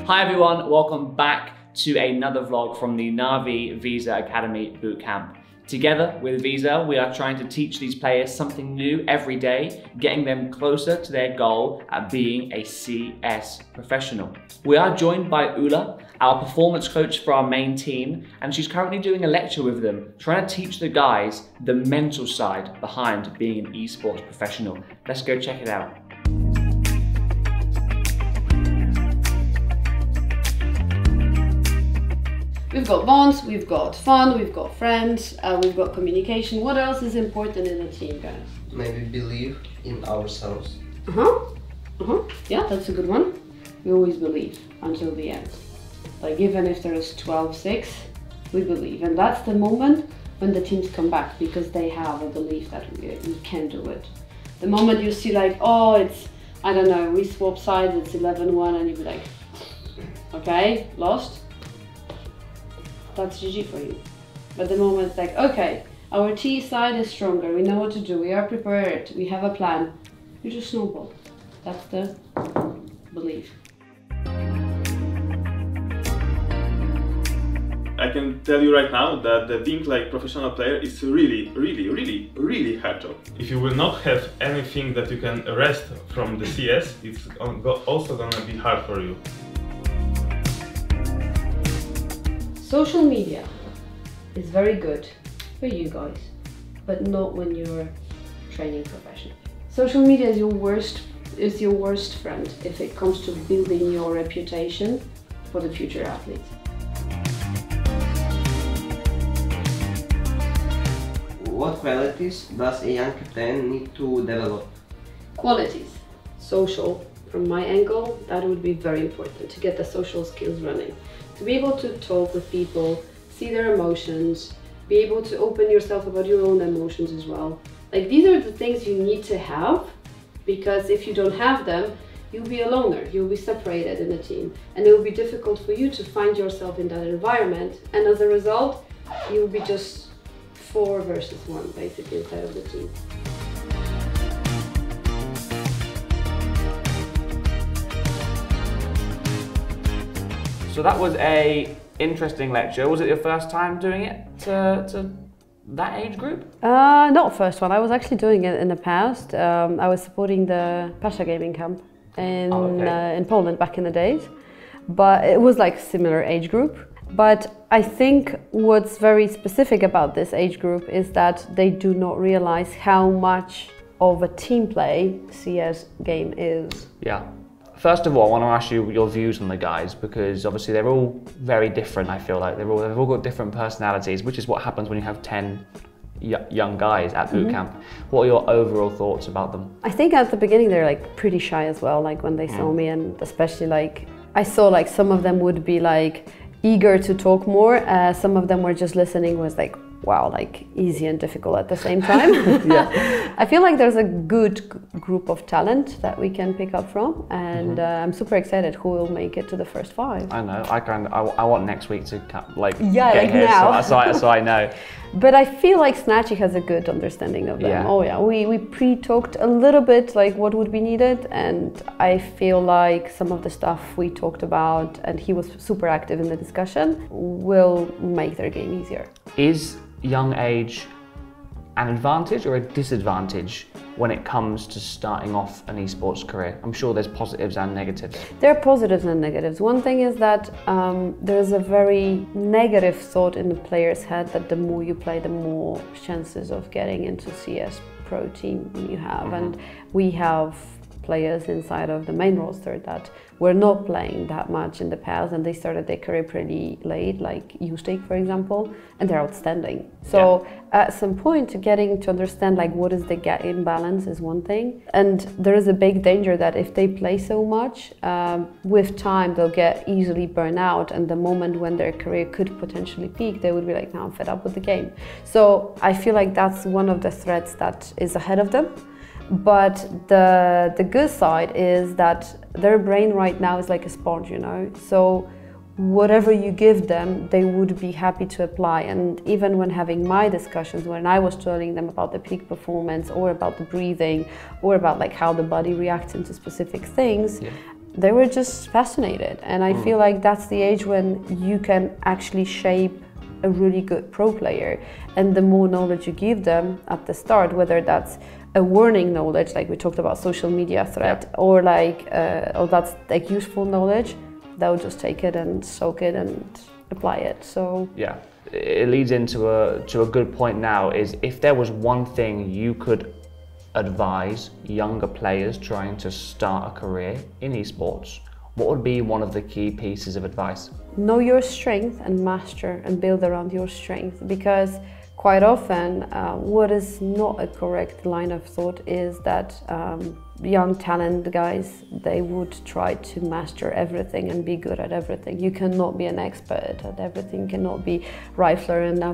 Hi everyone, welcome back to another vlog from the Na'Vi Visa Academy Bootcamp. Together with Visa, we are trying to teach these players something new every day, getting them closer to their goal at being a CS professional. We are joined by Ula, our performance coach for our main team, and she's currently doing a lecture with them, trying to teach the guys the mental side behind being an esports professional. Let's go check it out. We've got bonds, we've got fun, we've got friends, we've got communication. What else is important in a team, guys? Maybe believe in ourselves. Yeah, that's a good one. We always believe until the end. Like even if there is 12-6, we believe. And that's the moment when the teams come back because they have a belief that we can do it. The moment you see like, oh, it's, I don't know, we swap sides, it's 11-1 and you be like, okay, lost. That's GG for you. But the moment it's like, okay, our T side is stronger, we know what to do, we are prepared, we have a plan, you just snowball. That's the belief. I can tell you right now that being like professional player is really hard job. If you will not have anything that you can arrest from the CS, it's also gonna be hard for you. Social media is very good for you guys, but not when you're training professionally. Social media is your worst friend if it comes to building your reputation for the future athletes. What qualities does a young captain need to develop? Qualities. Social, from my angle, that would be very important to get the social skills running. To be able to talk with people, see their emotions, be able to open yourself about your own emotions as well. Like these are the things you need to have, because if you don't have them, you'll be a loner, you'll be separated in a team, and it will be difficult for you to find yourself in that environment, and as a result, you'll be just 4 versus 1 basically inside of the team. So that was a interesting lecture. Was it your first time doing it to that age group? Not first one. I was actually doing it in the past. I was supporting the Pasha Gaming Camp in Poland back in the days. But it was like similar age group. But I think what's very specific about this age group is that they do not realize how much of a team play CS game is. Yeah. First of all, I want to ask you your views on the guys, because obviously they're all very different. I feel like they've all got different personalities, which is what happens when you have 10 young guys at boot camp. What are your overall thoughts about them? I think at the beginning they're like pretty shy as well, like when they saw me, and especially like I saw like some of them would be like eager to talk more. Some of them were just listening, was like, wow, like easy and difficult at the same time. I feel like there's a good group of talent that we can pick up from, and I'm super excited who will make it to the first 5. I know, I want next week to like get like here now. So I know. But I feel like Snatchy has a good understanding of them. Yeah. Oh yeah, we pre-talked a little bit like what would be needed, and I feel like some of the stuff we talked about, and he was super active in the discussion, will make their game easier. Is young age an advantage or a disadvantage when it comes to starting off an esports career? I'm sure there's positives and negatives. There are positives and negatives. One thing is that there's a very negative thought in the player's head that the more you play, the more chances of getting into CS pro team you have. And we have players inside of the main roster that were not playing that much in the past, and they started their career pretty late, like Ustik, for example, and they're outstanding. So at some point, getting to understand like what is the game balance is one thing, and there is a big danger that if they play so much, with time they'll get easily burned out, and the moment when their career could potentially peak, they would be like, no, I'm fed up with the game. So I feel like that's one of the threats that is ahead of them. But the good side is that their brain right now is like a sponge, you know, so whatever you give them, they would be happy to apply. And even when having my discussions, when I was telling them about the peak performance or about the breathing or about like how the body reacts into specific things, they were just fascinated. And I feel like that's the age when you can actually shape a really good pro player. And the more knowledge you give them at the start, whether that's a warning knowledge, like we talked about social media threat, or like or that's like useful knowledge, they'll just take it and soak it and apply it. So yeah, it leads into a good point now, is if there was one thing you could advise younger players trying to start a career in esports, what would be one of the key pieces of advice? Know your strength and master and build around your strength, because quite often what is not a correct line of thought is that young talent guys, they would try to master everything and be good at everything. You cannot be an expert at everything. You cannot be rifler and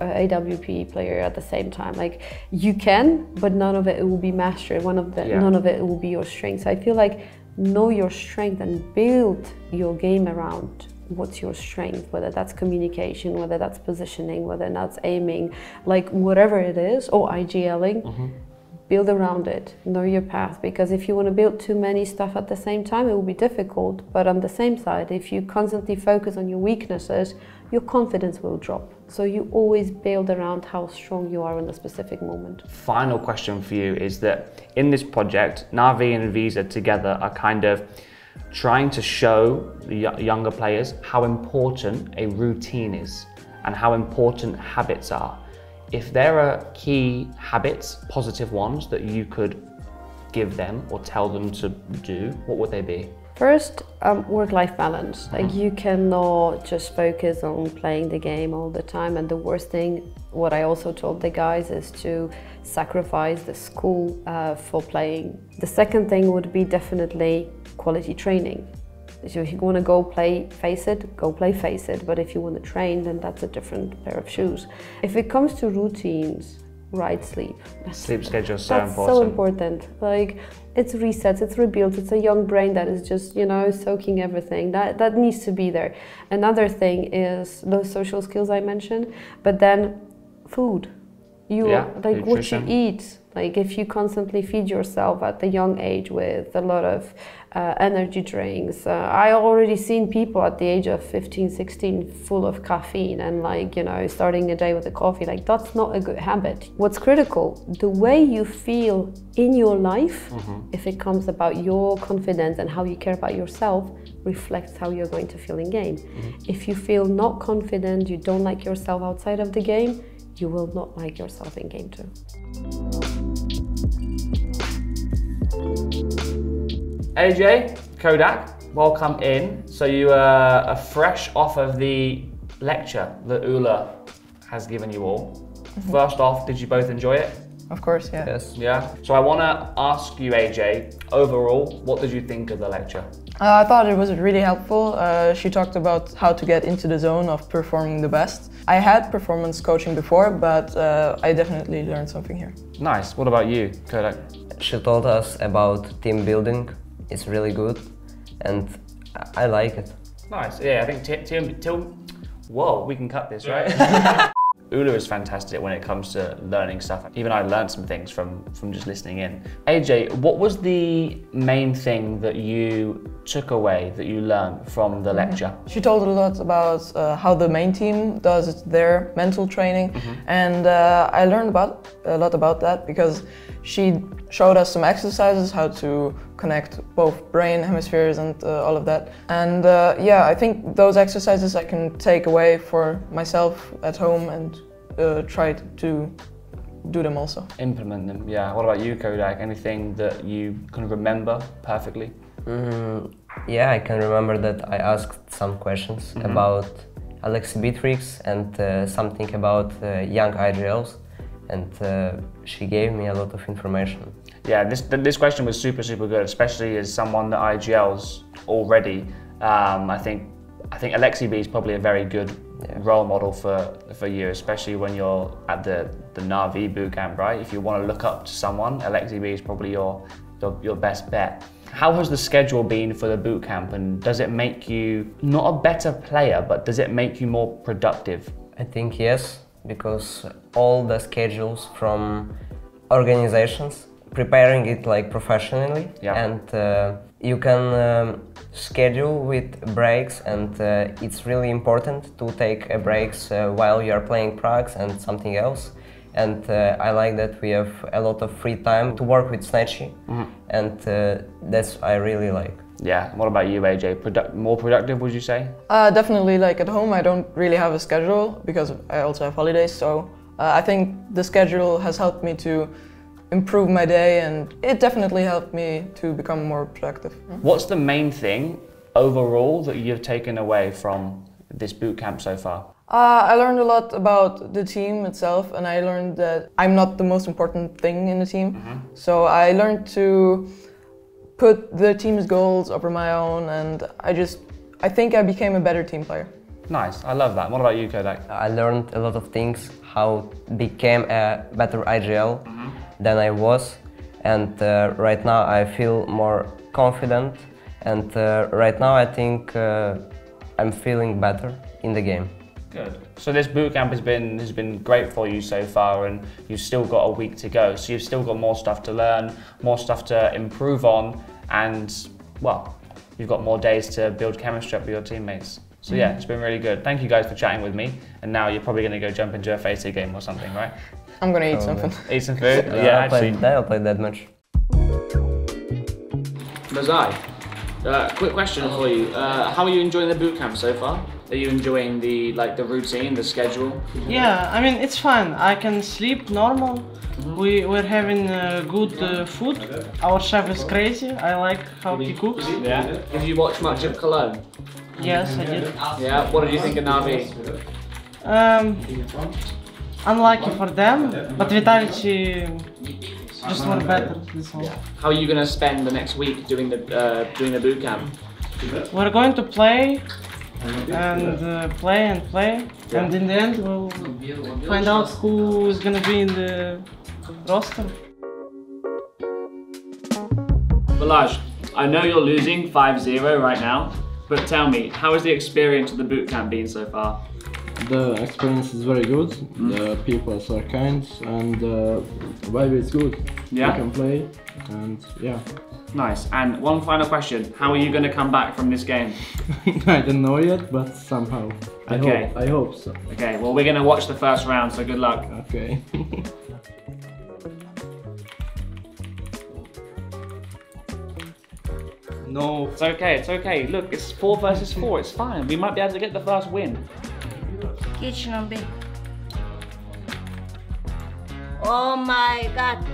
AWP player at the same time. Like, you can, but none of it will be mastered. None of it will be your strength. So I feel like know your strength and build your game around what's your strength, whether that's communication, whether that's positioning, whether that's aiming, like whatever it is, or IGLing, build around it, know your path. Because if you want to build too many stuff at the same time, it will be difficult. But on the same side, if you constantly focus on your weaknesses, your confidence will drop. So you always build around how strong you are in a specific moment. Final question for you is that in this project, Na'Vi and Visa together are kind of trying to show the younger players how important a routine is and how important habits are. If there are key habits, positive ones, that you could give them or tell them to do, what would they be? First, work-life balance. Like, you cannot just focus on playing the game all the time. And the worst thing, what I also told the guys, is to sacrifice the school for playing. The second thing would be definitely quality training. So if you want to go play FACEIT, go play FACEIT. But if you want to train, then that's a different pair of shoes. If it comes to routines, right sleep. Sleep schedule is so important. That's so important. Like, it's resets, it's rebuilds, it's a young brain that is just, you know, soaking everything. That needs to be there. Another thing is those social skills I mentioned, but then food. Like what you eat. Like, if you constantly feed yourself at the young age with a lot of energy drinks. I already seen people at the age of 15, 16 full of caffeine and, like, you know, starting the day with a coffee. Like, that's not a good habit. What's critical, the way you feel in your life, if it comes about your confidence and how you care about yourself, reflects how you're going to feel in game. If you feel not confident, you don't like yourself outside of the game, you will not like yourself in game too. AJ, Kodak, welcome in. So you are fresh off of the lecture that Ula has given you all. First off, did you both enjoy it? Of course, yeah. Yes. Yeah. So I want to ask you, AJ, overall, what did you think of the lecture? I thought it was really helpful. She talked about how to get into the zone of performing the best. I had performance coaching before, but I definitely learned something here. Nice. What about you, Kodak? She told us about team building. It's really good, and I like it. Nice. Yeah, I think whoa, we can cut this, right? Ula is fantastic when it comes to learning stuff. Even I learned some things from just listening in. AJ, what was the main thing that you took away, that you learned from the lecture? She told a lot about how the main team does their mental training, and I learned a lot about that because she showed us some exercises, how to connect both brain hemispheres and all of that. And yeah, I think those exercises I can take away for myself at home and try to do them also. Implement them, yeah. What about you, Kodak? Anything that you can remember perfectly? Yeah, I can remember that I asked some questions about Alexibitrix and something about young IGLs, and she gave me a lot of information. Yeah, this question was super good, especially as someone that IGLs already. I think Alexi B is probably a very good role model for you, especially when you're at the Na'Vi bootcamp, right? If you want to look up to someone, Alexi B is probably your best bet. How has the schedule been for the bootcamp, and does it make you not a better player, but does it make you more productive? I think yes, because all the schedules from organizations preparing it like professionally, and you can schedule with breaks, and it's really important to take breaks while you are playing Prags and something else. And I like that we have a lot of free time to work with Snatchy, and that's I really like. Yeah. What about you, AJ? More productive, would you say? Definitely, like at home I don't really have a schedule because I also have holidays, so I think the schedule has helped me to improve my day, and it definitely helped me to become more productive. What's the main thing overall that you've taken away from this boot camp so far? I learned a lot about the team itself, and I learned that I'm not the most important thing in the team. So I learned to put the team's goals over my own, and I think I became a better team player. Nice, I love that. What about you, Kodak? I learned a lot of things, how became a better IGL than I was, and right now I feel more confident, and right now I think I'm feeling better in the game. Good. So this boot camp has been great for you so far, and you've still got a week to go. So you've still got more stuff to learn, more stuff to improve on, and well, you've got more days to build chemistry up with your teammates. So yeah, it's been really good. Thank you guys for chatting with me. And now you're probably going to go jump into a FaceA game or something, right? I'm gonna eat something. Eat some food? I don't play that much. Mazai, quick question for you. How are you enjoying the boot camp so far? Are you enjoying the routine, the schedule? Yeah, I mean it's fun. I can sleep normal. We're having good food. Our chef is crazy. I like how he cooks. Yeah. Did you watch much of Cologne? Yes, I did. Yeah. What did you think of Navi? Unlucky for them, but Vitality just were better. This one. How are you going to spend the next week doing the boot camp? We're going to play and play, and in the end we'll find out who is gonna be in the roster. Balazs, I know you're losing 5-0 right now, but tell me, how has the experience of the boot camp been so far? The experience is very good, the people are kind, and the vibe is good. Yeah? You can play, and yeah. Nice. And one final question, how are you going to come back from this game? I don't know yet, but somehow. I hope so. Okay, well we're going to watch the first round, so good luck. Okay. No. It's okay. Look, it's 4 versus 4, it's fine. We might be able to get the first win. Kitchen on B. Oh my god.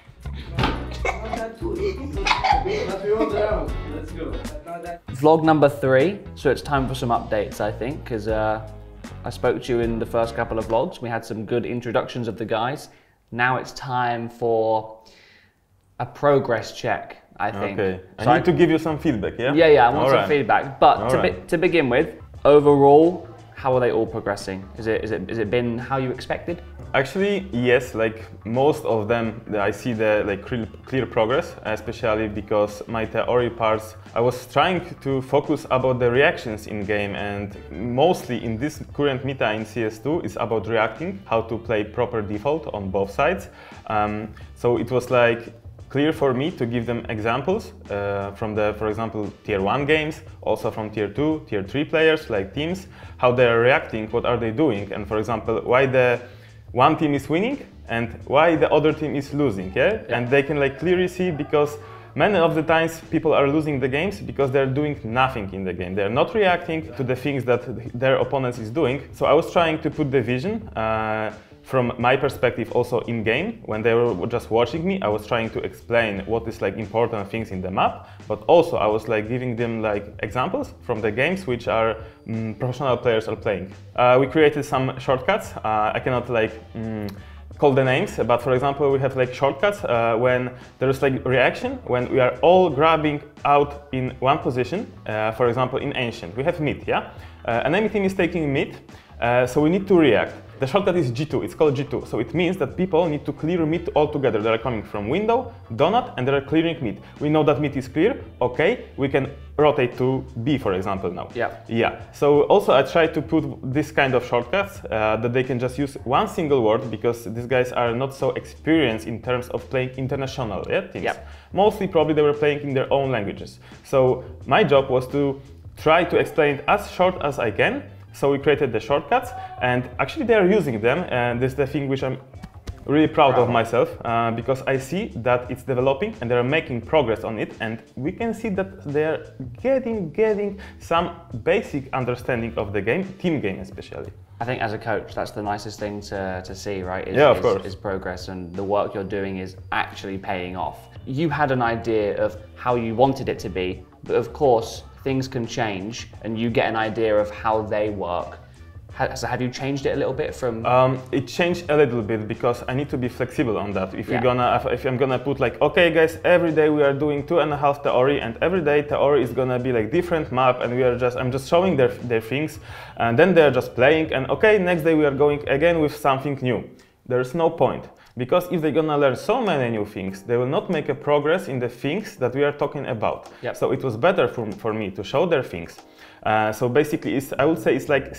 Let's go. Vlog number 3, so it's time for some updates, I think, because I spoke to you in the first couple of vlogs. We had some good introductions of the guys. Now it's time for a progress check, I think. Okay. So I need to give you some feedback, yeah? Yeah, I want some feedback. But to begin with, overall, how are they all progressing? Has it been how you expected? Actually, yes. Like most of them, I see the clear progress, especially because my theory parts. I was trying to focus about the reactions in game, and mostly in this current meta in CS2 is about reacting, how to play proper default on both sides. So it was like clear for me to give them examples from the, for example, tier 1 games, also from tier 2, tier 3 players like teams, how they are reacting, what are they doing, and for example, why the one team is winning and why the other team is losing, yeah? And they can like clearly see, because many of the times people are losing the games because they're doing nothing in the game. They're not reacting to the things that their opponents is doing. So I was trying to put the vision from my perspective also in game. When they were just watching me, I was trying to explain what is like important things in the map, but also I was like giving them like examples from the games which are professional players are playing. We created some shortcuts. I cannot like call the names, but for example, we have like shortcuts when there is like reaction, when we are all grabbing out in one position. For example, in Ancient, we have mid, yeah? Enemy team is taking mid. so we need to react. The shortcut is G2, it's called G2, so it means that people need to clear mid altogether. They are coming from window, donut, and they are clearing mid. We know that mid is clear, okay, we can rotate to B, for example, now. Yeah. So also I try to put this kind of shortcuts that they can just use one single word, because these guys are not so experienced in terms of playing international teams. Mostly probably they were playing in their own languages. So my job was to try to explain it as short as I can. So we created the shortcuts, and actually they are using them, and this is the thing which I'm really proud of myself, because I see that it's developing and they're making progress on it, and we can see that they're getting some basic understanding of the game, team game especially. I think as a coach, that's the nicest thing to see, right? Of course. Is progress, and the work you're doing is actually paying off. You had an idea of how you wanted it to be, but of course, things can change and you get an idea of how they work. So have you changed it a little bit from? It changed a little bit because I need to be flexible on that. If I'm gonna put like, okay guys, every day we are doing 2.5 theory, and every day theory is gonna be like different map, and I'm just showing their things, and then they're just playing, and okay, next day we are going again with something new. There's no point. Because if they're gonna learn so many new things, they will not make a progress in the things that we are talking about. So it was better for me to show their things. So basically, I would say it's like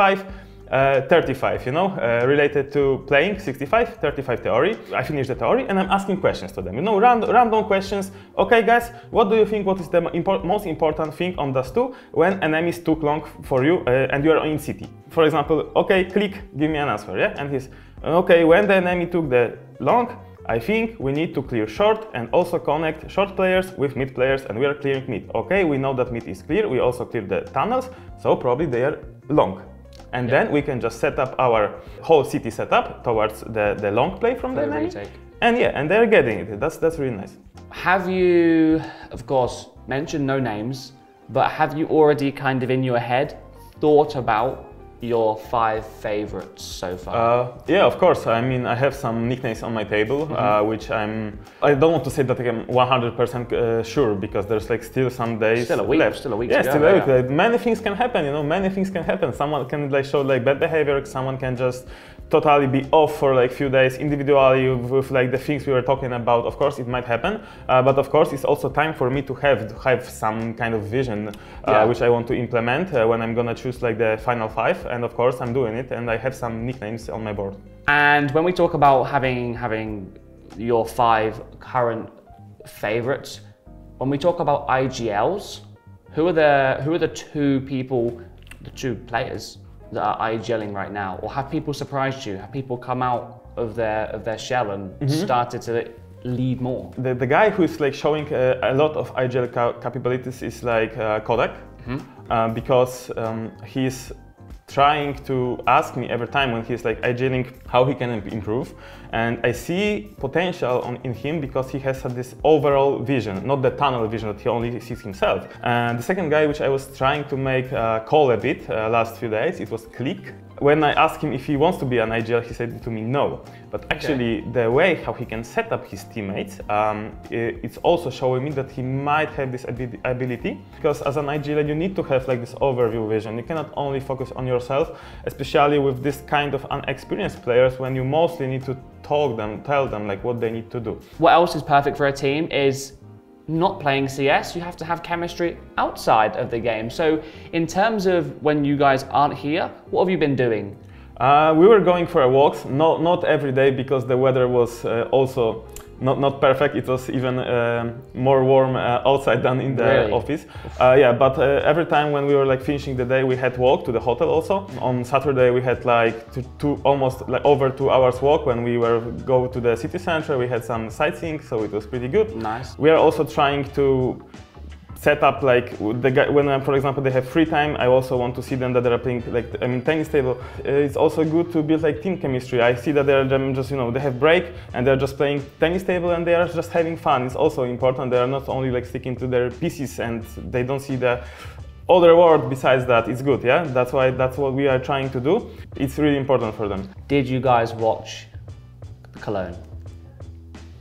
65-35, you know, related to playing, 65-35 theory. I finish the theory and I'm asking questions to them, you know, random questions. Okay guys, what do you think, what is the most important thing on Dust 2 when enemies took long for you and you are in city? For example, okay, click, give me an answer, yeah? And he's, okay, when the enemy took the long, I think we need to clear short and also connect short players with mid players, and we are clearing mid. Okay, we know that mid is clear, we also clear the tunnels, so probably they are long. And then we can just set up our whole city setup towards the long play from the enemy. And and they're getting it. That's really nice. Have you, of course, mentioned no names, but have you already kind of in your head thought about your 5 favorites so far? Yeah, of course. I mean, I have some nicknames on my table, which I don't want to say that I'm 100% sure, because there's like still some days still a week left. Still a week yeah, to go. Still a week. Like, many things can happen, you know, many things can happen. Someone can like show like bad behavior, someone can just totally be off for like few days individually with like the things we were talking about. Of course, it might happen, but of course, it's also time for me to have some kind of vision, which I want to implement when I'm gonna choose like the final 5. And of course, I'm doing it, and I have some nicknames on my board. And when we talk about having your 5 current favorites, when we talk about IGLs, who are the 2 players that are IGLing right now? Or have people surprised you? Have people come out of their shell and started to lead more? The guy who is like showing a lot of IGL capabilities is like Kodak, because he's trying to ask me every time when he's like IGLing how he can improve, and I see potential in him because he has this overall vision, not the tunnel vision that he only sees himself. And the second guy which I was trying to make call a bit last few days, it was Click. When I asked him if he wants to be an IGL, he said to me no. But actually, the way how he can set up his teammates, it's also showing me that he might have this ability. Because as an IGL, you need to have like this overview vision. You cannot only focus on yourself, especially with this kind of unexperienced players, when you mostly need to tell them like what they need to do. What else is perfect for a team is not playing CS, you have to have chemistry outside of the game. So in terms of when you guys aren't here, what have you been doing? We were going for walks, not every day, because the weather was also not perfect. It was even more warm outside than in the office. But every time when we were like finishing the day, we had walk to the hotel also. On Saturday we had like almost like over 2 hours walk. When we were go to the city center, we had some sightseeing, so it was pretty good. Nice. We are also trying to set up like the guy, when for example they have free time, I also want to see them that they're playing like tennis table. It's also good to build like team chemistry. I see that they're just, you know, they have break and they're just playing tennis table and they are just having fun. It's also important. They are not only like sticking to their pieces and they don't see the other world besides that. It's good, yeah? That's what we are trying to do. It's really important for them. Did you guys watch Cologne?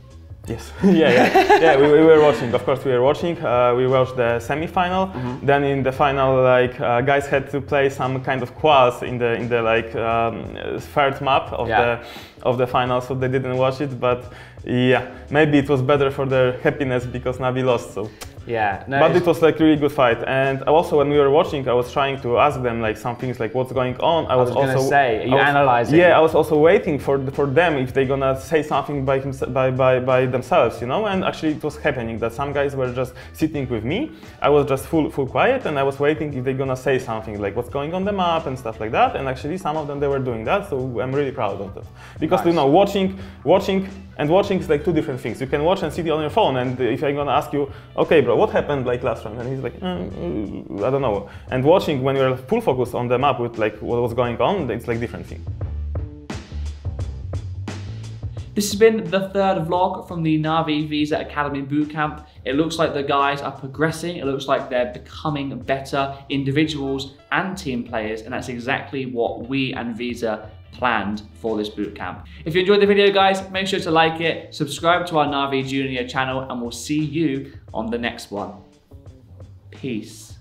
Yes, yeah. We were watching. Of course, we were watching. We watched the semi-final. Then in the final, like guys had to play some kind of quals in the like third map of the final, so they didn't watch it. But yeah, maybe it was better for their happiness because Navi lost. So. Yeah, no, but it was like really good fight, and also when we were watching, I was trying to ask them like some things like what's going on. I was also say, are you analyzing? Yeah, I was also waiting for them if they're gonna say something by themselves, you know. And actually, it was happening that some guys were just sitting with me. I was just full quiet, and I was waiting if they're gonna say something like what's going on the map and stuff like that. And actually, some of them they were doing that, so I'm really proud of that. Because you know, watching is like two different things. You can watch and sit on your phone, and if I'm gonna ask you, okay, bro, what happened like last round? And he's like, I don't know. And watching when you're full focus on the map with like what was going on, it's like different thing. This has been the third vlog from the Na'Vi Visa Academy Bootcamp. It looks like the guys are progressing. It looks like they're becoming better individuals and team players, and that's exactly what we and Visa planned for this bootcamp. If you enjoyed the video, guys, make sure to like it, subscribe to our Na'Vi Junior channel, and we'll see you on the next one. Peace.